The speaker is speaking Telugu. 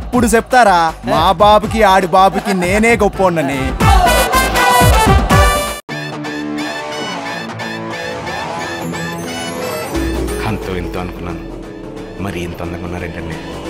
ఇప్పుడు చెప్తారా మా బాబుకి ఆడి బాబుకి నేనే గొప్పోన్నని. అంతో ఇంతో అనుకున్నాను, మరి ఇంత అందంగా ఉన్నారేంటండి.